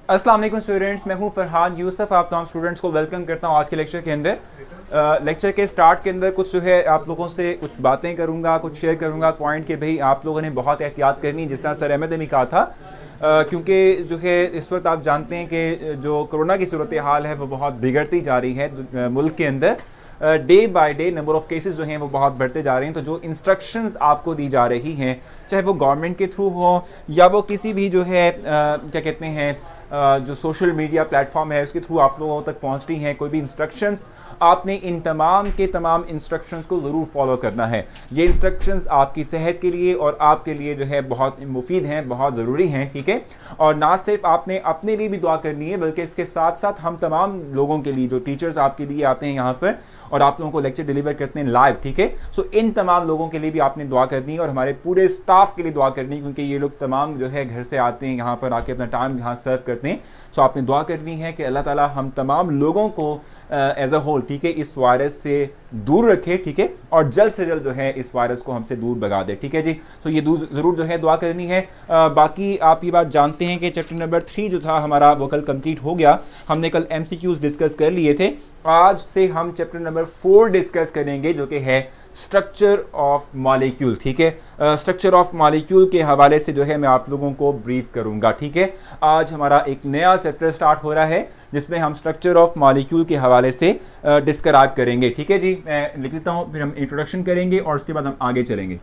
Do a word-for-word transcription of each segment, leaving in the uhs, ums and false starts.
अस्सलाम वालेकुम स्टूडेंट्स, मैं हूं फरहान यूसुफ। आप तमाम स्टूडेंट्स को वेलकम करता हूं आज के लेक्चर के अंदर। लेक्चर के स्टार्ट के अंदर कुछ जो है आप लोगों से कुछ बातें करूंगा, कुछ शेयर करूंगा पॉइंट के भाई आप लोगों ने बहुत एहतियात करनी, जिस तरह सर अहमद ने कहा था, क्योंकि जो है इस वक्त आप जानते हैं कि जो कोरोना की सूरत हाल है वो बहुत बिगड़ती जा रही है मुल्क के अंदर। Day by day number of cases जो हैं वो बहुत बढ़ते जा रहे हैं। तो जो इंस्ट्रक्शंस आपको दी जा रही हैं, चाहे वो गवर्नमेंट के थ्रू हो या वो किसी भी जो है आ, क्या कहते हैं आ, जो सोशल मीडिया प्लेटफॉर्म है उसके थ्रू आप लोगों तक पहुंच रही हैं कोई भी इंस्ट्रक्शंस, आपने इन तमाम के तमाम इंस्ट्रक्शंस को ज़रूर फॉलो करना है। ये इंस्ट्रक्शंस आपकी सेहत के लिए और आपके लिए जो है बहुत मुफीद हैं, बहुत ज़रूरी हैं, ठीक है। और ना सिर्फ आपने अपने लिए भी दुआ करनी है बल्कि इसके साथ साथ हम तमाम लोगों के लिए, जो टीचर्स आपके लिए आते हैं यहाँ पर और आप लोगों को लेक्चर डिलीवर करते हैं लाइव, ठीक है। सो इन तमाम लोगों के लिए भी आपने दुआ करनी है और हमारे पूरे स्टाफ के लिए दुआ करनी है, क्योंकि ये लोग तमाम जो है घर से आते हैं, यहाँ पर आके अपना टाइम यहाँ सर्व करते हैं। सो आपने दुआ करनी है कि अल्लाह ताला हम तमाम लोगों को एज अ होल, ठीक है, इस वायरस से दूर रखे, ठीक है, और जल्द से जल्द जो है इस वायरस को हमसे दूर भगा दे, ठीक है जी। सो ये ज़रूर जो है दुआ करनी है। आ, बाकी आप ये बात जानते हैं कि चैप्टर नंबर थ्री जो था हमारा वो कल कंप्लीट हो गया। हमने कल एम सी क्यूज़ डिस्कस कर लिए थे। आज से हम चैप्टर नंबर फोर डिस्कस करेंगे जो कि है स्ट्रक्चर ऑफ मॉलिक्यूल, ठीक है। स्ट्रक्चर ऑफ मॉलिक्यूल के हवाले से जो है मैं आप लोगों को ब्रीफ करूंगा, ठीक है। आज हमारा एक नया चैप्टर स्टार्ट हो रहा है जिसमें हम स्ट्रक्चर ऑफ मॉलिक्यूल के हवाले से डिस्क्राइब करेंगे, ठीक है जी। मैं लिख देता हूँ, फिर हम इंट्रोडक्शन करेंगे और उसके बाद हम आगे चलेंगे।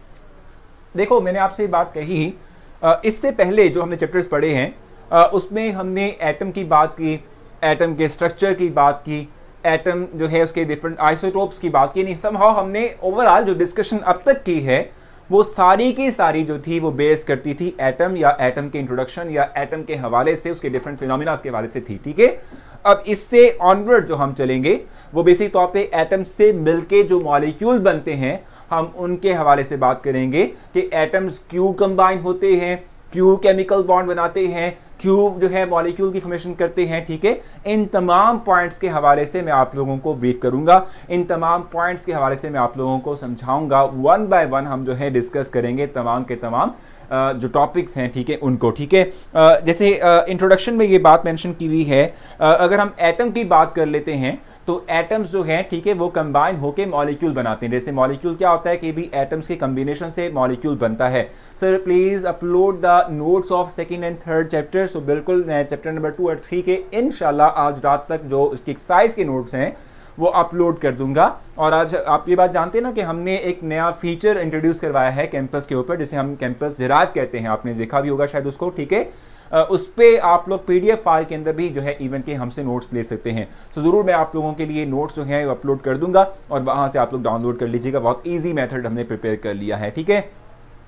देखो, मैंने आपसे ये बात कही, इससे पहले जो हमने चैप्टर्स पढ़े हैं उसमें हमने एटम की बात की, एटम के स्ट्रक्चर की बात की, एटम जो है उसके डिफरेंट आइसोटोप्स की बात की। नहीं, समहाउ हमने ओवरऑल जो डिस्कशन अब तक की है वो सारी की सारी जो थी वो बेस करती थी एटम या एटम के इंट्रोडक्शन या एटम के हवाले से, उसके डिफरेंट फिनोमिना के हवाले से थी, ठीक है। अब इससे ऑनवर्ड जो हम चलेंगे वो बेसिक तौर पे एटम से मिलके जो मॉलिक्यूल बनते हैं हम उनके हवाले से बात करेंगे कि एटम्स क्यों कंबाइन होते हैं, क्यों केमिकल बॉन्ड बनाते हैं, क्यों जो है मॉलिक्यूल की फॉर्मेशन करते हैं, ठीक है। इन तमाम पॉइंट्स के हवाले से मैं आप लोगों को ब्रीफ करूंगा, इन तमाम पॉइंट्स के हवाले से मैं आप लोगों को समझाऊंगा, वन बाय वन हम जो है डिस्कस करेंगे तमाम के तमाम जो टॉपिक्स हैं, ठीक है, उनको, ठीक है। जैसे इंट्रोडक्शन में ये बात मेंशन की हुई है, अगर हम एटम की बात कर लेते हैं तो एटम्स जो हैं, ठीक है, वो कंबाइन होकर मॉलिक्यूल बनाते हैं। जैसे मॉलिक्यूल क्या होता है कि भी एटम्स के कम्बिनेशन से मॉलिक्यूल बनता है। Sir please upload the notes of second and third chapter. तो बिल्कुल मैं चैप्टर नंबर टू और थ्री के इंशाल्लाह आज रात तक जो इसकी एक्सरसाइज के नोट्स हैं वो अपलोड कर दूंगा। और आज आप ये बात जानते हैं ना कि हमने एक नया फीचर इंट्रोड्यूस करवाया है कैंपस के ऊपर, जिसे हम कैंपस डिराइव कहते हैं। आपने देखा भी होगा शायद उसको, ठीक है। उस पर आप लोग पीडीएफ फाइल के अंदर भी जो है इवेंट के हमसे नोट्स ले सकते हैं। तो ज़रूर मैं आप लोगों के लिए नोट्स जो हैं अपलोड कर दूंगा और वहाँ से आप लोग डाउनलोड कर लीजिएगा। बहुत ईजी मेथड हमने प्रिपेयर कर लिया है, ठीक है।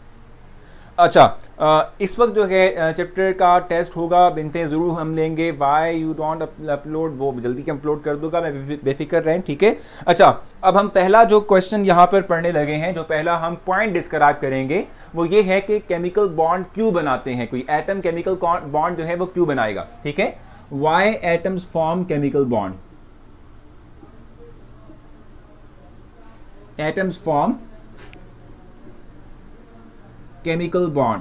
अच्छा, इस वक्त जो है चैप्टर का टेस्ट होगा, बिनते ज़रूर हम लेंगे। वाई यू डोंट अपलोड, वो जल्दी के अपलोड कर दूंगा, मैं बेफिक्र रहें, ठीक है। अच्छा, अब हम पहला जो क्वेश्चन यहाँ पर पढ़ने लगे हैं, जो पहला हम पॉइंट डिस्क्राइब करेंगे वो ये है कि केमिकल बॉन्ड क्यों बनाते हैं, कोई एटम केमिकल बॉन्ड जो है वो क्यों बनाएगा, ठीक है। Why atoms form chemical bond, atoms form chemical bond,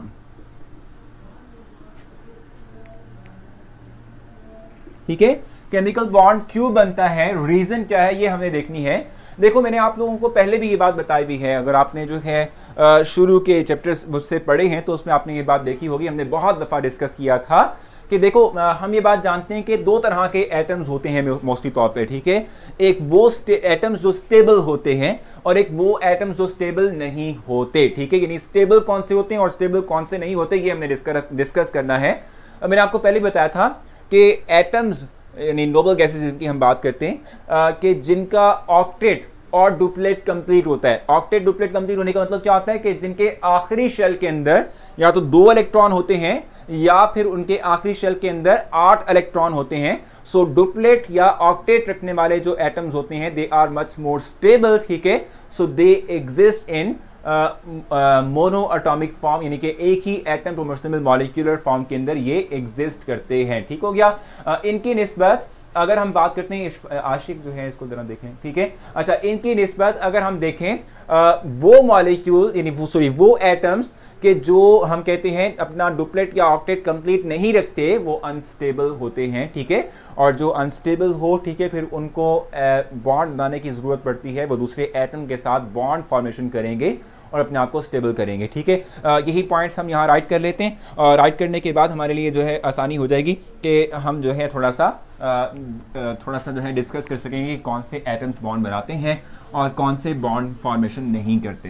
ठीक है। केमिकल बॉन्ड क्यों बनता है, रीजन क्या है, ये हमें देखनी है। देखो, मैंने आप लोगों को पहले भी ये बात बताई भी है, अगर आपने जो है शुरू के चैप्टर्स मुझसे पढ़े हैं तो उसमें आपने ये बात देखी होगी। हमने बहुत दफ़ा डिस्कस किया था कि देखो, हम ये बात जानते हैं कि दो तरह के एटम्स होते हैं मोस्टली तौर पे, ठीक है। एक वो एटम्स जो स्टेबल होते हैं और एक वो एटम्स जो स्टेबल नहीं होते, ठीक है। यानी स्टेबल कौन से होते हैं और स्टेबल कौन से नहीं होते, ये हमने डिस्कस डिस्कस करना है। मैंने आपको पहले बताया था कि एटम्स यानी नोबल गैसेस जिनकी हम बात करते हैं कि जिनका ऑक्टेट और डुप्लेट कंप्लीट होता है। ऑक्टेट डुप्लेट कंप्लीट होने का मतलब क्या होता है कि जिनके आखिरी शेल के अंदर या तो दो इलेक्ट्रॉन होते हैं या फिर उनके आखिरी शेल के अंदर आठ इलेक्ट्रॉन होते हैं। सो डुप्लेट या ऑक्टेट रखने वाले जो एटम्स होते हैं they are much more stable, ठीक है। So they exist in monoatomic form, यानी कि एक ही एटम पर मुश्तमिल मॉलिक्यूलर फॉर्म के अंदर ये एग्जिस्ट करते हैं, ठीक हो गया। uh, इनकी निस्बत अगर हम बात करते हैं आशिक जो है इसको जरा देखें, ठीक है। अच्छा, इनकी निस्बत अगर हम देखें आ, वो मॉलिक्यूल यानी वो सॉरी वो एटम्स के जो हम कहते हैं अपना डुप्लेट या ऑक्टेट कंप्लीट नहीं रखते वो अनस्टेबल होते हैं, ठीक है। और जो अनस्टेबल हो, ठीक है, फिर उनको बॉन्ड बनाने की ज़रूरत पड़ती है, वो दूसरे एटम के साथ बॉन्ड फॉर्मेशन करेंगे और अपने आप को स्टेबल करेंगे, ठीक है। यही पॉइंट्स हम यहाँ राइट कर लेते हैं और राइट करने के बाद हमारे लिए जो है आसानी हो जाएगी कि हम जो है थोड़ा सा थोड़ा सा जो है डिस्कस कर सकेंगे कि कौन से एटम्स बॉन्ड बनाते हैं और कौन से बॉन्ड फॉर्मेशन नहीं करते।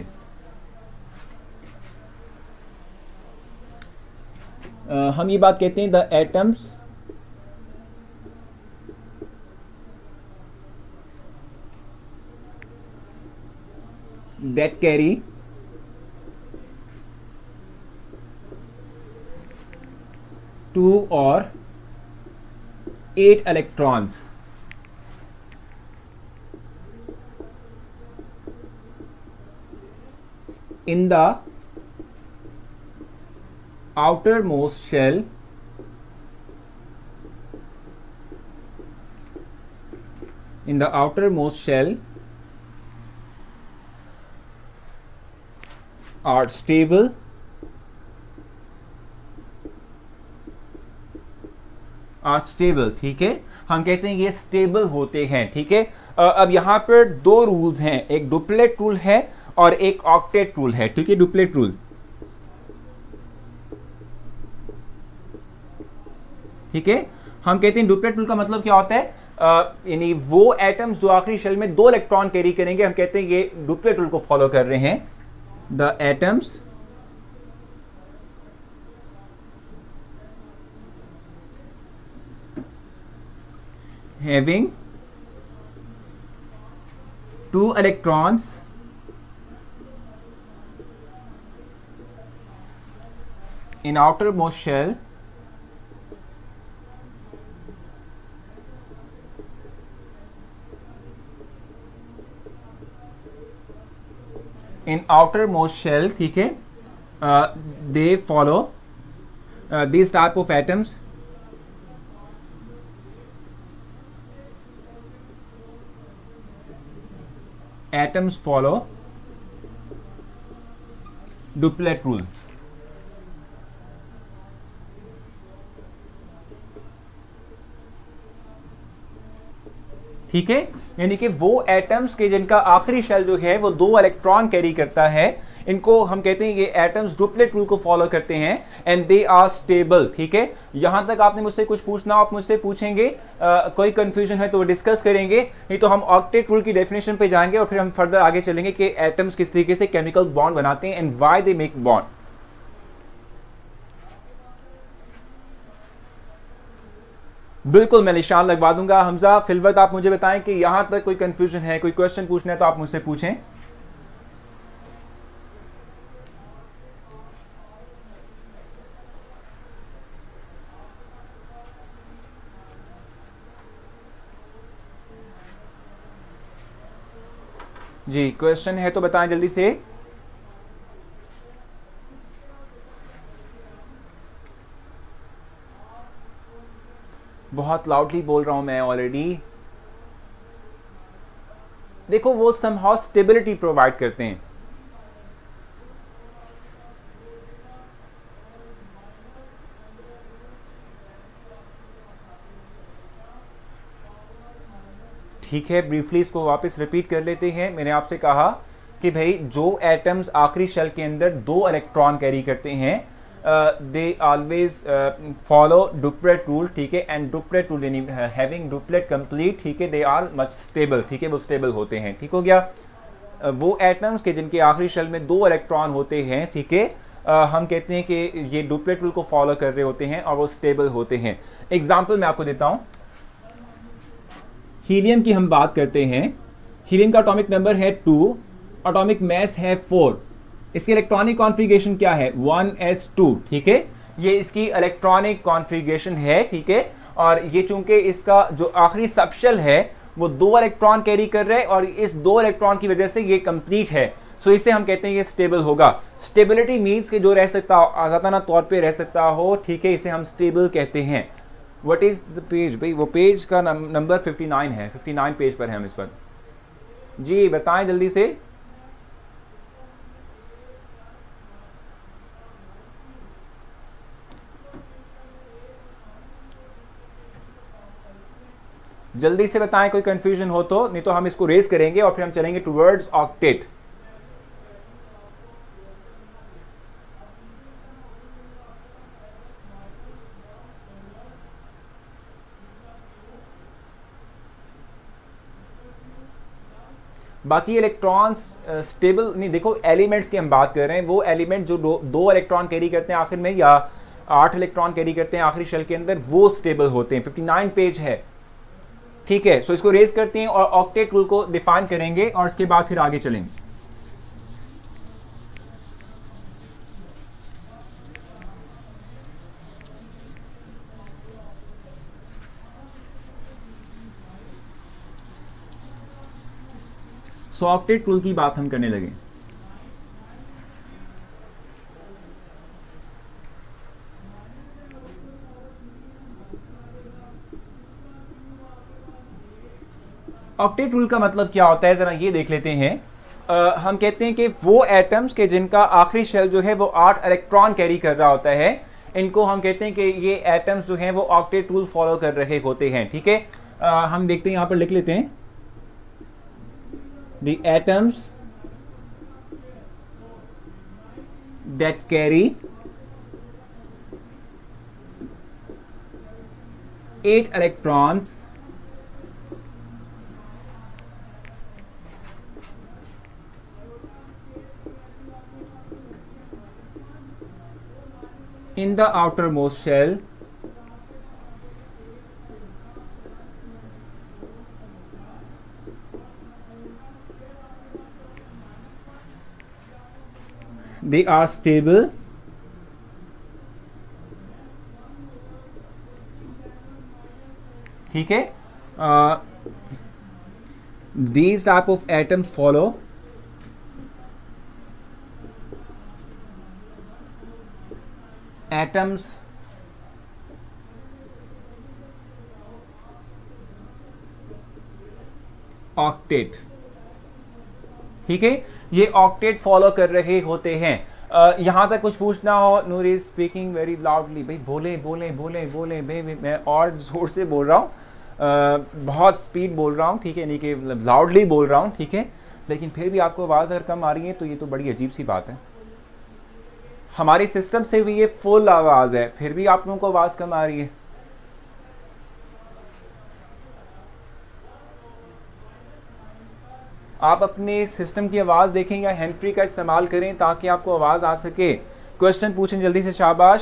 uh, हम ये बात कहते हैं the atoms that carry two or eight electrons in the outermost shell in the outermost shell are stable are stable, ठीक है। हम कहते हैं ये स्टेबल होते हैं, ठीक है। अब यहां पर दो रूल्स हैं, एक डुप्लेट रूल है और एक ऑक्टेट रूल है, ठीक है। डुप्लेट रूल, ठीक है। हम कहते हैं डुप्लेट रूल का मतलब क्या होता है, यानी वो एटम्स जो आखिरी शेल में दो इलेक्ट्रॉन कैरी करेंगे, हम कहते हैं ये डुप्लेट रूल को फॉलो कर रहे हैं। The atoms having two electrons in outermost shell in outermost shell, ठीक है, they follow uh, these type of atoms atoms follow duplet rule, ठीक है। यानी कि वो एटम्स के जिनका आखिरी शेल जो है वो दो इलेक्ट्रॉन कैरी करता है, इनको हम कहते हैं ये एटम्स डुप्लेट रूल को फॉलो करते हैं एंड दे आर स्टेबल, ठीक है। यहां तक आपने मुझसे कुछ पूछना, आप मुझसे पूछेंगे, आ, कोई कंफ्यूजन है तो वो डिस्कस करेंगे, नहीं तो हम ऑक्टेट रूल की डेफिनेशन पे जाएंगे और फिर हम फर्दर आगे चलेंगे कि एटम्स किस तरीके से केमिकल बॉन्ड बनाते हैं and why they make bond. बिल्कुल, मैं निशान लगवा दूंगा। हमजा, फिल वक्त आप मुझे बताएं कि यहां तक कोई कंफ्यूजन है, कोई क्वेश्चन पूछना है तो आप मुझसे पूछें। जी, क्वेश्चन है तो बताएं जल्दी से। बहुत लाउडली बोल रहा हूं मैं ऑलरेडी। देखो, वो समहाउ स्टेबिलिटी प्रोवाइड करते हैं, ठीक है। ब्रीफली इसको वापस रिपीट कर लेते हैं। मैंने आपसे कहा कि भाई जो एटम्स आखिरी शेल के अंदर दो इलेक्ट्रॉन कैरी करते हैं, they always follow duplet rule, ठीक है। एंड डुप्लेट रूल यानी हैविंग डुप्लेट कंप्लीट, ठीक है, दे आर मच स्टेबल, ठीक है, वो स्टेबल होते हैं, ठीक हो गया। uh, वो एटम्स के जिनके आखिरी शेल में दो इलेक्ट्रॉन होते हैं, ठीक है, uh, हम कहते हैं कि ये डुप्लेट रूल को फॉलो कर रहे होते हैं और वो स्टेबल होते हैं। एग्जाम्पल मैं आपको देता हूं, हीलियम की हम बात करते हैं। हीलियम का एटॉमिक नंबर है टू, एटॉमिक मास है फोर, इसकी इलेक्ट्रॉनिक कॉन्फ़िगरेशन क्या है, वन एस टू, ठीक है। ये इसकी इलेक्ट्रॉनिक कॉन्फ़िगरेशन है, ठीक है। और ये चूंकि इसका जो आखिरी सबशेल है वो दो इलेक्ट्रॉन कैरी कर रहे हैं और इस दो इलेक्ट्रॉन की वजह से ये कंप्लीट है, सो इससे हम कहते हैं ये स्टेबल होगा। स्टेबिलिटी मीन्स कि जो रह सकता हो, आज़ादाना तौर पे रह सकता हो, ठीक है, इसे हम स्टेबल कहते हैं। व्हाट इज द पेज भाई? वो पेज का नंबर फिफ्टी नाइन है, फिफ्टी नाइन पेज पर है हम इस वक्त। जी बताएं जल्दी से। जल्दी से बताएं कोई कंफ्यूजन हो तो, नहीं तो हम इसको रेस करेंगे और फिर हम चलेंगे टुवर्ड्स ऑक्टेट। बाकी इलेक्ट्रॉन्स स्टेबल नहीं, देखो एलिमेंट्स की हम बात कर रहे हैं, वो एलिमेंट जो दो, दो इलेक्ट्रॉन कैरी करते हैं आखिर में या आठ इलेक्ट्रॉन कैरी करते हैं आखिरी शेल के अंदर, वो स्टेबल होते हैं। फिफ्टी नाइन पेज है, ठीक है। सो इसको रेज करते हैं और ऑक्टेट रूल को डिफाइन करेंगे और इसके बाद फिर आगे चलेंगे। सो ऑक्टेट रूल की बात हम करने लगे। ऑक्टेट रूल का मतलब क्या होता है जरा ये देख लेते हैं। आ, हम कहते हैं कि वो एटम्स के जिनका आखिरी शेल जो है वो आठ इलेक्ट्रॉन कैरी कर रहा होता है, इनको हम कहते हैं कि ये एटम्स जो हैं वो ऑक्टेट रूल फॉलो कर रहे होते हैं, ठीक है। आ, हम देखते हैं यहां पर लिख लेते हैं the atoms that carry eight electrons in the outermost shell they are stable ठीक है। uh, these type of atoms follow atoms octet, ठीक है। ये ऑक्टेट फॉलो कर रहे होते हैं। uh, यहां तक कुछ पूछना हो, नूरी स्पीकिंग वेरी लाउडली, भाई बोले बोले बोले बोले भाई मैं और जोर से बोल रहा हूँ, uh, बहुत स्पीड बोल रहा हूँ, ठीक है, नहीं कि लाउडली बोल रहा हूँ, ठीक है, लेकिन फिर भी आपको आवाज़ अगर कम आ रही है तो ये तो बड़ी अजीब सी बात है। हमारे सिस्टम से भी ये फुल आवाज़ है, फिर भी आप लोगों को आवाज़ कम आ रही है। आप अपने सिस्टम की आवाज़ देखें या हैंड फ्री का इस्तेमाल करें ताकि आपको आवाज़ आ सके। क्वेश्चन पूछें जल्दी से, शाबाश।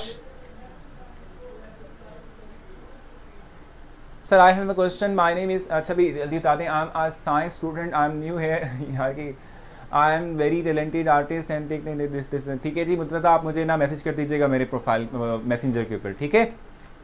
Sir I have a question, my name is, अच्छा भी जल्दी बता दें। I am a science student, I am new है यार कि I am very talented artist and take this this ठीक है जी, मुझे आप मुझे ना मैसेज कर दीजिएगा मेरे प्रोफाइल मैसेंजर के ऊपर, ठीक है।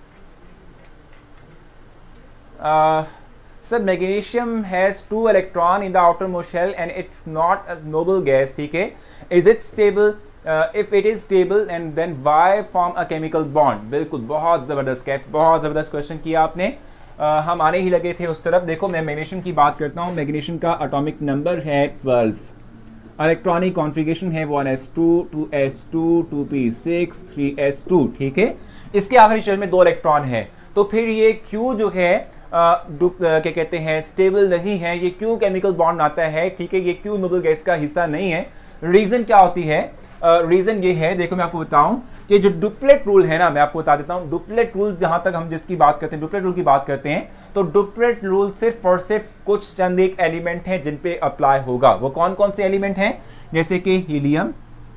Sir, magnesium has two electron in the outermost shell and it's not a noble gas, ठीक है। Is it stable? Uh, if it is stable and then why form a chemical bond? बिल्कुल, बहुत ज़बरदस्त कैफ, बहुत ज़बरदस्त क्वेश्चन किया आपने। uh, हम आने ही लगे थे उस तरफ। देखो मैं मैग्नीशियम की बात करता हूँ। मैग्नीशियम का एटॉमिक नंबर है ट्वेल्व, इलेक्ट्रॉनिक कॉन्फ़िगरेशन है one S two, two S two, two P six, three S two, ठीक है। इसके आखिरी शेल में दो इलेक्ट्रॉन है, तो फिर ये क्यू जो है क्या कहते हैं स्टेबल नहीं है। ये क्यों केमिकल बॉन्ड आता है, ठीक है, ये क्यों नोबल गैस का हिस्सा नहीं है। रीज़न क्या होती है? रीज़न uh, ये है, देखो मैं आपको बताऊं कि जो डुप्लेट रूल है ना, मैं आपको बता देता हूं। डुप्लेट रूल जहां तक हम जिसकी बात करते हैं, डुप्लेट रूल की बात करते हैं, तो डुप्लेट रूल सिर्फ और सिर्फ कुछ चंद एक एलिमेंट हैं जिन पे अप्लाई होगा। वो कौन कौन से एलिमेंट हैं? जैसे कि हीलियम,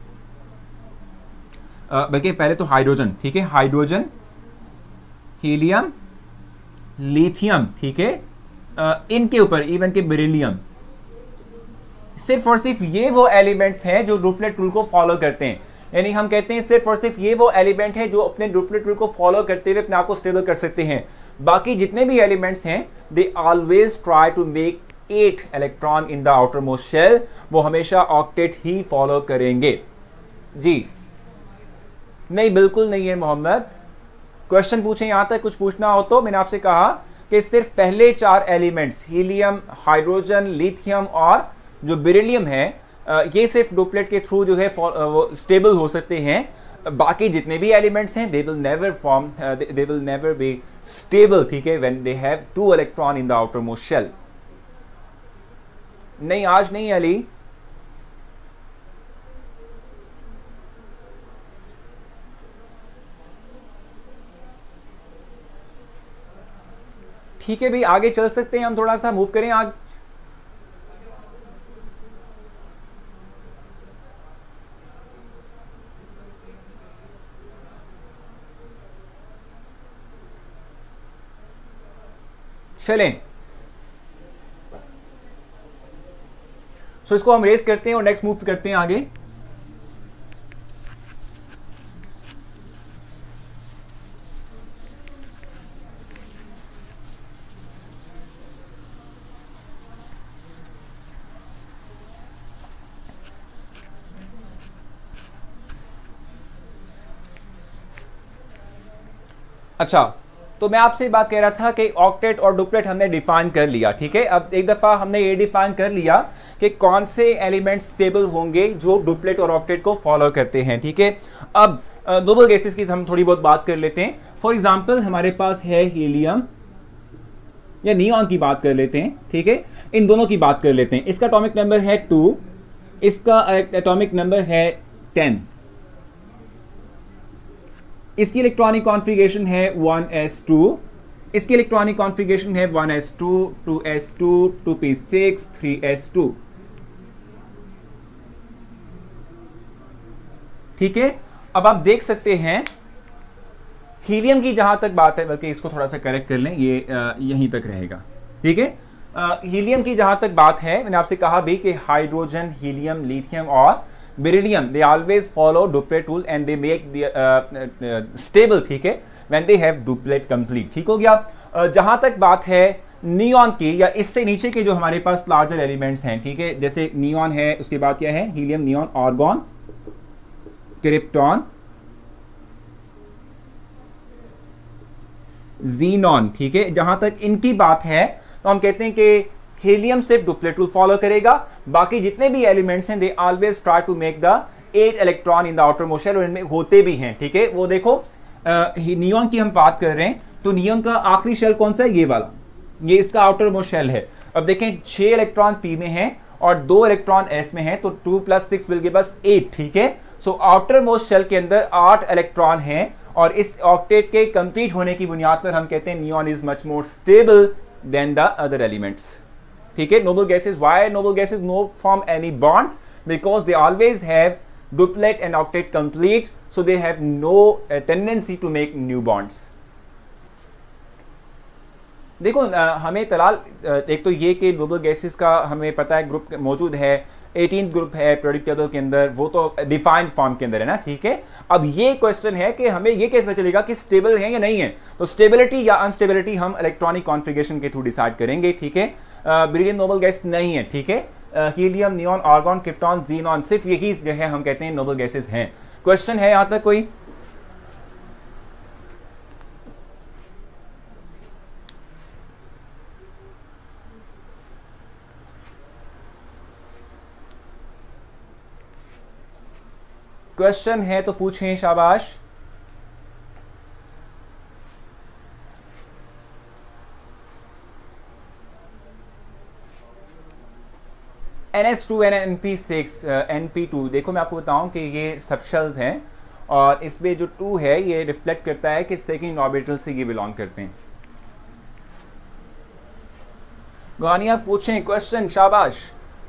uh, बल्कि पहले तो हाइड्रोजन, ठीक है, हाइड्रोजन, हीलियम, लिथियम, ठीक है, इनके ऊपर इवन के बेरिलियम, सिर्फ और सिर्फ ये वो एलिमेंट्स हैं जो डुप्लेट रूल को फॉलो करते हैं। यानी हम कहते हैं सिर्फ और सिर्फ ये वो एलिमेंट हैं जो अपने डुप्लेट रूल को फॉलो करते हुए अपने आप को स्टेबल कर सकते हैं। बाकी जितने भी एलिमेंट्स हैं they always try to make eight electron in the outermost shell, वो हमेशा ऑक्टेट ही फॉलो करेंगे। जी नहीं, बिल्कुल नहीं है मोहम्मद, क्वेश्चन पूछे यहां तक, कुछ पूछना हो तो। मैंने आपसे कहा कि सिर्फ पहले चार एलिमेंट्स हीलियम, हाइड्रोजन, लिथियम और जो बेरिलियम है, ये सिर्फ डुप्लेट के थ्रू जो है वो स्टेबल हो सकते हैं। बाकी जितने भी एलिमेंट्स हैं they will never form, they will never be stable, ठीक है, when they have two electron in the outermost shell. नहीं, आज नहीं अली। ठीक है भाई, आगे चल सकते हैं हम, थोड़ा सा मूव करें आगे। चलें, सो इसको हम रेस करते हैं और नेक्स्ट मूव करते हैं आगे। अच्छा, तो मैं आपसे बात कह रहा था कि ऑक्टेट और डुप्लेट हमने डिफाइन कर लिया, ठीक है। अब एक दफा हमने ये डिफाइन कर लिया कि कौन से एलिमेंट्स स्टेबल होंगे जो डुप्लेट और ऑक्टेट को फॉलो करते हैं, ठीक है। अब नोबल गैसेस की हम थोड़ी बहुत बात कर लेते हैं। फॉर एग्जांपल हमारे पास है हीलियम या नियॉन की बात कर लेते हैं, ठीक है। इन दोनों की बात कर लेते हैं। इसका एटॉमिक नंबर है टू, इसका एटॉमिक नंबर है टेन, इसकी इलेक्ट्रॉनिक कॉन्फ़िगरेशन है वन एस टू, इसकी इलेक्ट्रॉनिक कॉन्फ़िगरेशन है one S two, two S two, two P six, three S two, ठीक है। अब आप देख सकते हैं हीलियम की जहां तक बात है, बल्कि इसको थोड़ा सा करेक्ट कर लें, ये यहीं तक रहेगा, ठीक है। हीलियम की जहां तक बात है, मैंने आपसे कहा भी कि हाइड्रोजन, हीलियम, लिथियम और beryllium they always follow duplet rule and they make the uh, uh, stable, ठीक है, when they have duplet complete, ठीक हो गया। uh, जहां तक बात है नियॉन की या इससे नीचे के जो हमारे पास लार्जर एलिमेंट्स हैं, ठीक है, जैसे नियॉन है, उसके बाद क्या है, helium, neon, argon, krypton, xenon, ठीक है। जहां तक इनकी बात है तो हम कहते हैं कि हीलियम सिर्फ डुप्लेट रूल फॉलो करेगा, बाकी जितने भी एलिमेंट्स हैं they always try to make the eight electron in the outermost shell, और इनमें होते भी हैं, ठीक है। वो देखो नियॉन की हम बात कर रहे हैं तो नियॉन का आखिरी शेल कौन सा है, ये वाला, ये इसका आउटर मोस्ट शेल है। अब देखें छह इलेक्ट्रॉन पी में है और दो इलेक्ट्रॉन एस में है, तो टू प्लस सिक्स मिल के बस एट, ठीक है। सो आउटर मोस्ट शेल के अंदर आठ इलेक्ट्रॉन हैं और इस ऑक्टेट के कंप्लीट होने की बुनियाद पर हम कहते हैं neon is much more stable than the other elements, ठीक है। Noble gases, why noble gases no form any bond, because they always have duplet and octet complete, so they have no tendency to make new bonds. देखो uh, हमें Talal uh, एक तो ये कि noble gases का हमें पता है ग्रुप मौजूद है, एटीन ग्रुप है पीरियोडिक टेबल के अंदर, वो तो डिफाइंड फॉर्म के अंदर है ना, ठीक है। अब ये क्वेश्चन है कि हमें ये कैसे चलेगा कि स्टेबल है या नहीं है, तो स्टेबिलिटी या अनस्टेबिलिटी हम इलेक्ट्रॉनिक कॉन्फ़िगरेशन के थ्रू डिसाइड करेंगे, ठीक है। बेरिलियम नोबल गैस नहीं है, ठीक है। Helium, neon, argon, krypton, xenon, सिर्फ यही जो है हम कहते हैं नोबल गैसेस हैं। क्वेश्चन है यहां तक कोई? क्वेश्चन है तो पूछें, शाबाश। N S two N N P six, N P two, देखो मैं आपको बताऊं कि ये सबशेल्स हैं और इसमें जो टू है ये रिफ्लेक्ट करता है कि सेकेंड ऑर्बिटल से ये बिलोंग करते हैं। गानिया पूछें क्वेश्चन, शाबाश।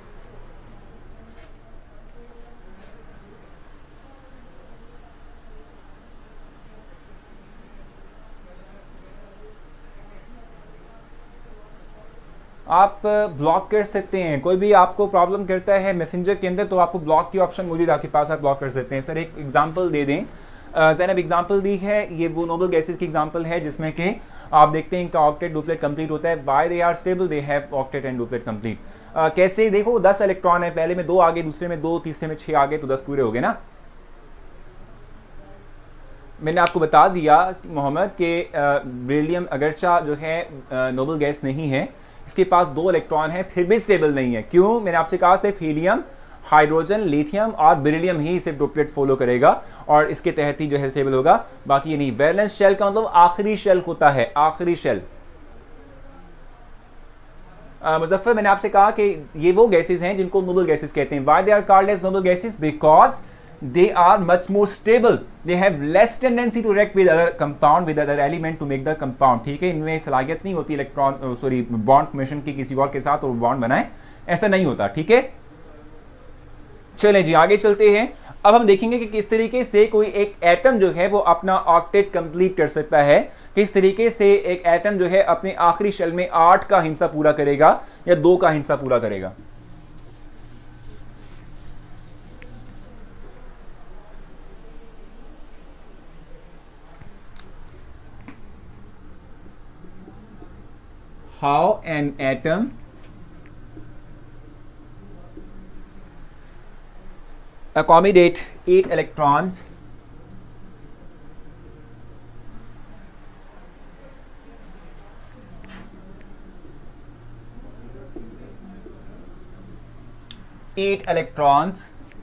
आप ब्लॉक कर सकते हैं, कोई भी आपको प्रॉब्लम करता है मैसेंजर के अंदर तो आपको ब्लॉक की ऑप्शन मौजूद आपके पास, आप ब्लॉक कर सकते हैं। सर एक एग्जांपल दे दें, ज़ैनब एग्जांपल दी है, ये वो नोबल गैसेस की एग्जांपल है जिसमें कि आप देखते हैं इनका ऑक्टेट डुप्लेट कंप्लीट होता है। Why they are stable, they have octet and duplet complete. कैसे, देखो दस इलेक्ट्रॉन है, पहले में दो आगे, दूसरे में दो, तीसरे में छः आगे, तो दस पूरे हो गए ना। मैंने आपको बता दिया मोहम्मद कि बेरिलियम अगरचा जो है नोबल गैस नहीं है, इसके पास दो इलेक्ट्रॉन है फिर भी स्टेबल नहीं है। क्यों? मैंने आपसे कहा सिर्फ हीलियम, हाइड्रोजन, लिथियम और बेरिलियम ही सिर्फ डुप्लेट फॉलो करेगा और इसके तहत ही जो है स्टेबल होगा, बाकी ये नहीं। वैलेंस शेल का मतलब आखिरी शेल होता है, आखिरी शेल। मुजफ्फर, मैंने आपसे कहा कि ये वो गैसेस हैं जिनको नोबल गैसेस कहते हैं। Why they are called as noble gases? Because they are much more stable, they have less tendency to react with other compound, with other element to make the compound। ठीक है, इनमें सलाहियत नहीं होती electron sorry bond formation की किसी और के साथ और बॉन्ड बनाए, ऐसा नहीं होता। ठीक है, चलें जी आगे चलते हैं। अब हम देखेंगे कि किस तरीके से कोई एक एटम जो है वो अपना ऑक्टेट कंप्लीट कर सकता है, किस तरीके से एक एटम जो है अपने आखिरी शेल में आठ का हिस्सा पूरा करेगा या दो का हिस्सा पूरा करेगा। How an atom accommodate eight electrons eight electrons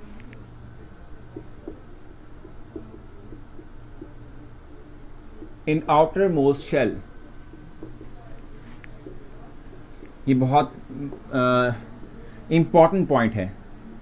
in outermost shell। ये बहुत इंपॉर्टेंट पॉइंट है,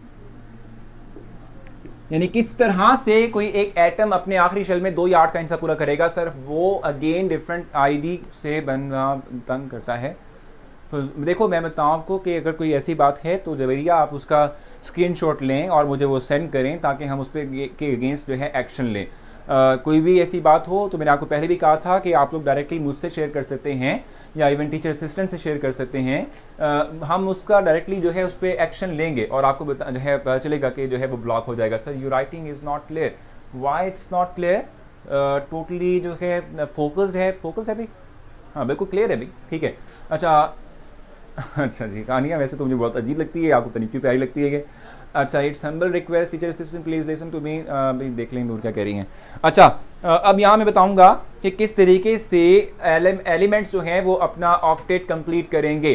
यानी किस तरह से कोई एक एटम अपने आखिरी शेल में दो या आठ का हिस्सा पूरा करेगा। सर वो अगेन डिफरेंट आईडी से बनना तंग करता है। तो देखो मैं बताऊँ आपको कि अगर कोई ऐसी बात है तो जबरिया आप उसका स्क्रीनशॉट लें और मुझे वो सेंड करें ताकि हम उस पर के अगेंस्ट जो है एक्शन लें। Uh, कोई भी ऐसी बात हो तो मैंने आपको पहले भी कहा था कि आप लोग डायरेक्टली मुझसे शेयर कर सकते हैं या इवन टीचर असिस्टेंट से शेयर कर सकते हैं। uh, हम उसका डायरेक्टली जो है उस पर एक्शन लेंगे और आपको बता जो है पता चलेगा कि जो है वो ब्लॉक हो जाएगा। Sir you writing is not clear, why it's not clear? Totally जो है फोकस्ड है, फोकस्ड है भाई, हाँ बिल्कुल क्लियर है भाई, ठीक है। अच्छा अच्छा जी, कहानियाँ वैसे तो मुझे बहुत अजीब लगती है, आपको तनी क्यों प्यारी लगती है कि अच्छा it's humble request teacher assistant please listen to me. भाई देख लें नूर क्या कह रही हैं। अच्छा अब यहाँ मैं बताऊँगा कि किस तरीके से एलिमेंट्स जो हैं वो अपना ऑक्टेट कंप्लीट करेंगे।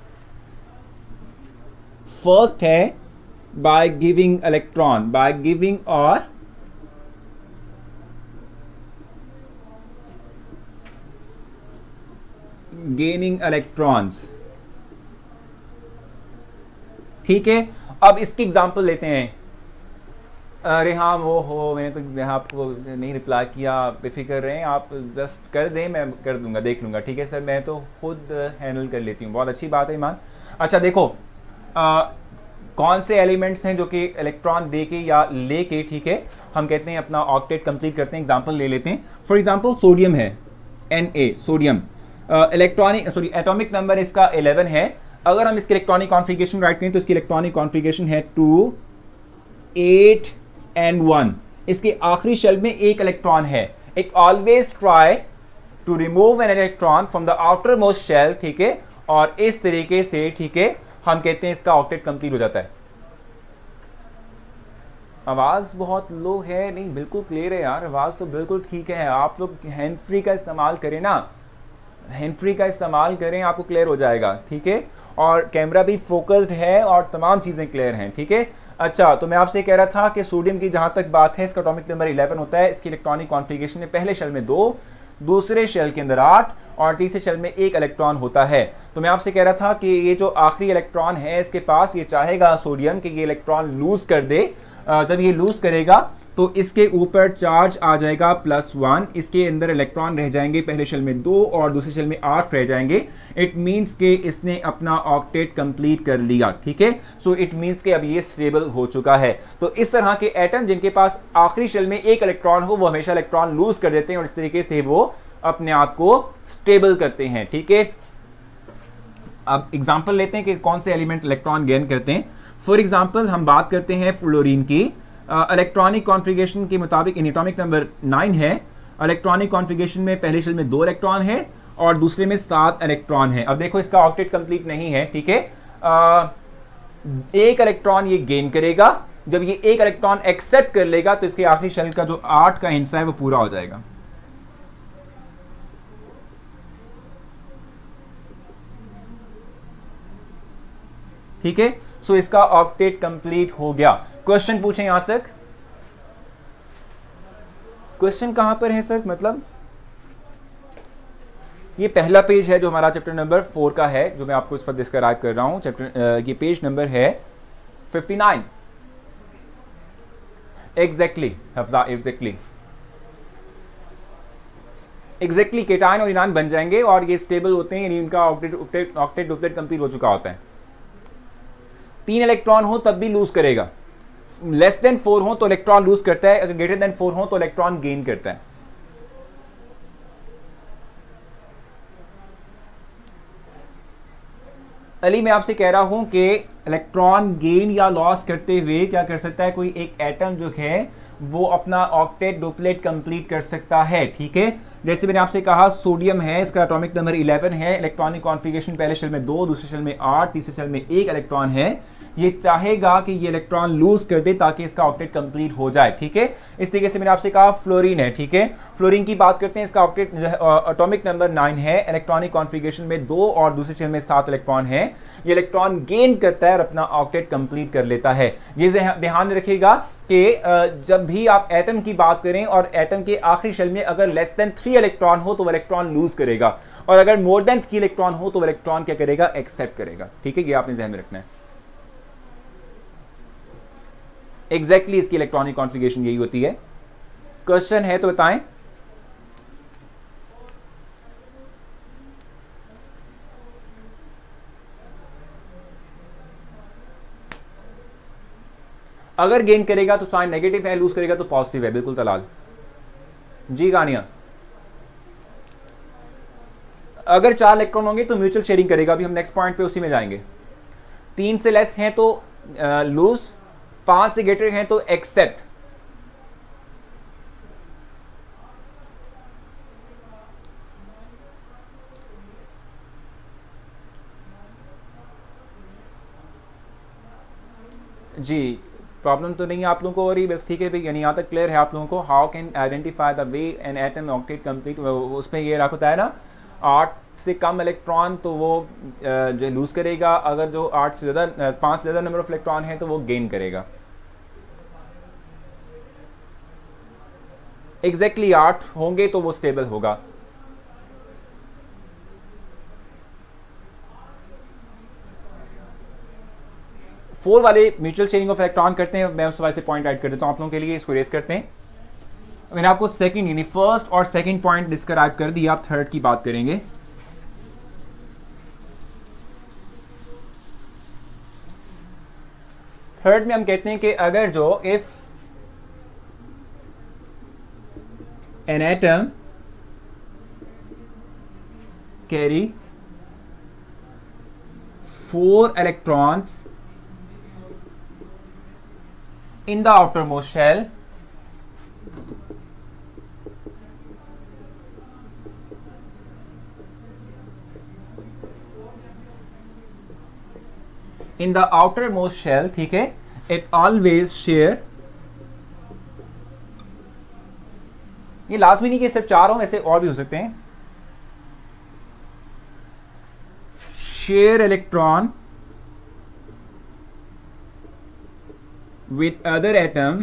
फर्स्ट है by giving electron, by giving और गेनिंग इलेक्ट्रॉन्स। ठीक है, अब इसकी एग्जांपल लेते हैं। अरे हाँ वो हो, मैंने तो आपको नहीं रिप्लाई किया, बेफिक्र रहें आप, जस्ट कर दें, मैं कर दूंगा, देख लूँगा। ठीक है सर, मैं तो खुद हैंडल कर लेती हूँ। बहुत अच्छी बात है ईमान। अच्छा देखो आ, कौन से एलिमेंट्स हैं जो कि इलेक्ट्रॉन दे के या ले के, ठीक है, हम कहते हैं अपना ऑक्टेट कंप्लीट करते हैं। एग्जाम्पल ले लेते हैं। फॉर एग्जाम्पल सोडियम है, N A sodium, electronic sorry atomic number इसका इलेवन है। अगर हम इसकी इलेक्ट्रॉनिक कॉन्फ़िगरेशन राइट करें तो इसकी इलेक्ट्रॉनिक कॉन्फ़िगरेशन है टू एट एंड वन। इसके आखिरी शेल में एक इलेक्ट्रॉन है। It always try to remove an electron from the outermost shell, ठीक है, और इस तरीके से, ठीक है, हम कहते हैं इसका ऑक्टेट कंप्लीट हो जाता है। आवाज़ बहुत लो है, नहीं बिल्कुल क्लियर है यार, आवाज़ तो बिल्कुल ठीक है। आप लोग हैंड फ्री का इस्तेमाल करें ना, हैंड फ्री का इस्तेमाल करें, आपको क्लियर हो जाएगा। ठीक है, और कैमरा भी फोकस्ड है और तमाम चीज़ें क्लियर हैं। ठीक है, अच्छा तो मैं आपसे कह रहा था कि सोडियम की जहाँ तक बात है, इसका एटॉमिक नंबर इलेवन होता है। इसकी इलेक्ट्रॉनिक कॉन्फ़िगरेशन में पहले शेल में दो, दूसरे शेल के अंदर आठ और तीसरे शेल में एक इलेक्ट्रॉन होता है। तो मैं आपसे कह रहा था कि ये जो आखिरी इलेक्ट्रॉन है इसके पास, ये चाहेगा सोडियम कि ये इलेक्ट्रॉन लूज कर दे। जब ये लूज करेगा तो इसके ऊपर चार्ज आ जाएगा प्लस वन, इसके अंदर इलेक्ट्रॉन रह जाएंगे, पहले शेल में दो और दूसरे शेल में आठ रह जाएंगे। इट मीन्स के इसने अपना ऑक्टेट कंप्लीट कर लिया। ठीक है, सो इट मीन्स के अब ये स्टेबल हो चुका है। तो इस तरह के एटम जिनके पास आखिरी शेल में एक इलेक्ट्रॉन हो वो हमेशा इलेक्ट्रॉन लूज कर देते हैं और इस तरीके से वो अपने आप को स्टेबल करते हैं। ठीक है, अब एग्जाम्पल लेते हैं कि कौन से एलिमेंट इलेक्ट्रॉन गेन करते हैं। फॉर एग्जाम्पल हम बात करते हैं फ्लोरीन की। इलेक्ट्रॉनिक कॉन्फ़िगरेशन के मुताबिक एटॉमिक नंबर नाइन है। इलेक्ट्रॉनिक कॉन्फ़िगरेशन में पहले शेल में दो इलेक्ट्रॉन है और दूसरे में सात इलेक्ट्रॉन है। अब देखो इसका ऑक्टेट कंप्लीट नहीं है। ठीक है, आ, एक इलेक्ट्रॉन ये गेन करेगा जब ये एक इलेक्ट्रॉन एक्सेप्ट कर लेगा तो इसके आखिरी शेल का जो आठ का हिस्सा है वो पूरा हो जाएगा। ठीक है, सो इसका ऑक्टेट कंप्लीट हो गया। क्वेश्चन पूछें यहां तक, क्वेश्चन कहां पर है सर? मतलब ये पहला पेज है जो हमारा चैप्टर नंबर फोर का है, जो मैं आपको इस वक्त डिस्क्राइब कर रहा हूं। चैप्टर ये पेज नंबर है fifty nine. Exactly Hafza, exactly exactly cation और इनान बन जाएंगे और ये स्टेबल होते हैं, यानी उनका octet octet octet duplet complete हो चुका होता है। तीन इलेक्ट्रॉन हो तब भी लूज करेगा, लेस देन फोर हो तो इलेक्ट्रॉन लूज करता है, अगर ग्रेटर देन फोर हो तो इलेक्ट्रॉन गेन करता है। अली मैं आपसे कह रहा हूं कि इलेक्ट्रॉन गेन या लॉस करते हुए क्या कर सकता है कोई एक एटम जो है वो अपना ऑक्टेट डुप्लेट कंप्लीट कर सकता है। ठीक है, जैसे मैंने आपसे कहा सोडियम है, इसका एटॉमिक नंबर इलेवन है, इलेक्ट्रॉनिक कॉन्फ़िगरेशन पहले शेल में दो, दूसरे शेल में आठ, तीसरे शेल में एक इलेक्ट्रॉन है। ये चाहेगा कि ये इलेक्ट्रॉन लूज कर दे ताकि इसका ऑक्टेट कंप्लीट हो जाए। ठीक है, इस तरीके से मैंने आपसे कहा फ्लोरीन है। ठीक है, फ्लोरीन की बात करते हैं, इसका ऑक्टेट एटॉमिक नंबर नाइन है, इलेक्ट्रॉनिक कॉन्फ़िगरेशन में दो और दूसरे शेल में सात इलेक्ट्रॉन है। ये इलेक्ट्रॉन गेन करता है और अपना ऑक्टेट कंप्लीट कर लेता है। ये ध्यान में रखिएगा कि जब भी आप एटम की बात करें और एटम के आखिरी शेल में अगर लेस देन थ्री इलेक्ट्रॉन हो तो वो इलेक्ट्रॉन लूज करेगा, और अगर मोर देन थ्री इलेक्ट्रॉन हो तो वो इलेक्ट्रॉन क्या करेगा, एक्सेप्ट करेगा। ठीक है, ये आपने ध्यान में रखना है। एग्जैक्टली exactly इसकी इलेक्ट्रॉनिक कॉन्फ़िगरेशन यही होती है। क्वेश्चन है तो बताएं। अगर गेन करेगा तो साइन नेगेटिव है, लूज करेगा तो पॉजिटिव है। बिल्कुल तलाल जी। गानिया अगर चार इलेक्ट्रॉन होंगे तो म्यूचुअल शेयरिंग करेगा, अभी हम नेक्स्ट पॉइंट पे उसी में जाएंगे। तीन से लेस हैं तो लूज, पांच से ग्रेटर हैं तो एक्सेप्ट। जी, प्रॉब्लम तो नहीं है आप लोगों को, और ही बस ठीक है भाई, यानी यहाँ तक क्लियर है आप लोगों को। How can identify the way an atom octet complete, उसमें ये रखा होता है ना, आठ से कम इलेक्ट्रॉन तो वो जो लूज करेगा, अगर जो आठ से ज़्यादा, पाँच से ज़्यादा नंबर ऑफ इलेक्ट्रॉन है तो वो गेन करेगा। एग्जैक्टली exactly आठ होंगे तो वो स्टेबल होगा। फोर वाले म्यूचुअल शेयरिंग ऑफ इलेक्ट्रॉन करते हैं, मैं उस वाले से पॉइंट ऐड कर देता हूं आप लोगों के लिए, इसको रेस करते हैं। मैंने आपको सेकंड यानी फर्स्ट और सेकंड पॉइंट डिस्क्राइब कर दिया, आप थर्ड की बात करेंगे। थर्ड में हम कहते हैं कि अगर जो if an atom carry four electrons in the outermost shell in the outermost shell, ठीक है, it always share, ये लाजमी नहीं कि सिर्फ चार हो, ऐसे और भी हो सकते हैं, share electron with other atom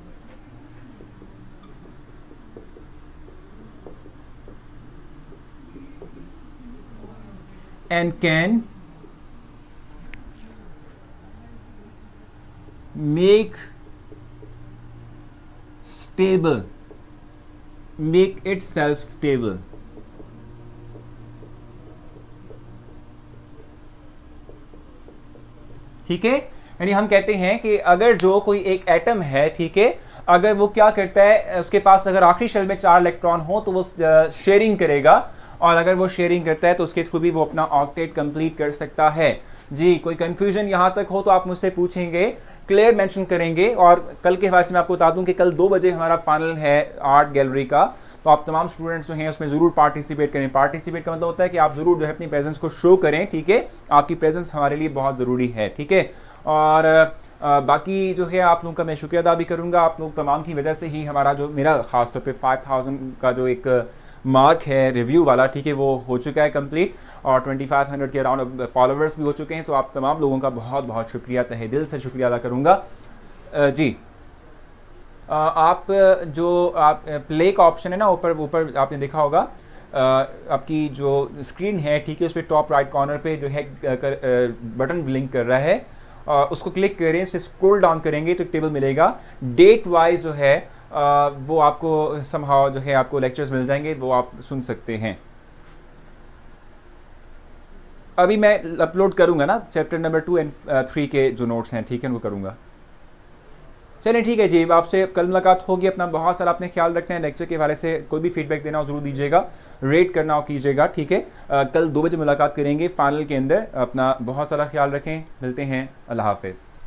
and can make stable make itself stable। ठीक है, यानी हम कहते हैं कि अगर जो कोई एक एटम है, ठीक है, अगर वो क्या करता है, उसके पास अगर आखिरी शेल में चार इलेक्ट्रॉन हो तो वो शेयरिंग करेगा, और अगर वो शेयरिंग करता है तो उसके थ्रू भी वो अपना ऑक्टेट कंप्लीट कर सकता है। जी, कोई कंफ्यूजन यहां तक हो तो आप मुझसे पूछेंगे, क्लियर मेंशन करेंगे। और कल के हवाले से मैं आपको बता दूं कि कल दो बजे हमारा फाइनल है आर्ट गैलरी का, तो आप तमाम स्टूडेंट्स जो हैं उसमें ज़रूर पार्टिसिपेट करें। पार्टिसिपेट का मतलब होता है कि आप ज़रूर जो है अपनी प्रेजेंस को शो करें। ठीक है, आपकी प्रेजेंस हमारे लिए बहुत ज़रूरी है। ठीक है, और आ, बाकी जो है आप लोगों का मैं शुक्रिया अदा भी करूँगा, आप लोग तमाम की वजह से ही हमारा जो मेरा ख़ास तौर पे फाइव थाउजेंड का जो एक मार्क है रिव्यू वाला, ठीक है, वो हो चुका है कंप्लीट और ट्वेंटी फाइव हंड्रेड के अराउंड फॉलोअर्स भी हो चुके हैं। तो आप तमाम लोगों का बहुत बहुत शुक्रिया, तहे दिल से शुक्रिया अदा करूँगा। जी आ, आप जो आप प्ले का ऑप्शन है ना, ऊपर ऊपर आपने देखा होगा, आ, आपकी जो स्क्रीन है, ठीक है, उस पर टॉप राइट कॉर्नर पे जो है बटन ब्लिंक कर रहा है, आ, उसको क्लिक करें, उसे स्क्रॉल डाउन करेंगे तो एक टेबल मिलेगा। डेट वाइज जो है आ, वो आपको समहाउ जो है आपको लेक्चर्स मिल जाएंगे, वो आप सुन सकते हैं। अभी मैं अपलोड करूंगा ना chapter number two and three के जो नोट्स हैं, ठीक है, वो करूंगा। चलिए ठीक है जी, आपसे कल मुलाकात होगी। अपना बहुत सारा अपने ख्याल रखते हैं। लेक्चर के हवाले से कोई भी फीडबैक देना हो जरूर दीजिएगा, रेट करना हो कीजिएगा, ठीक है। आ, कल दो बजे मुलाकात करेंगे फाइनल के अंदर। अपना बहुत सारा ख्याल रखें, मिलते हैं, अल्लाह हाफिज़।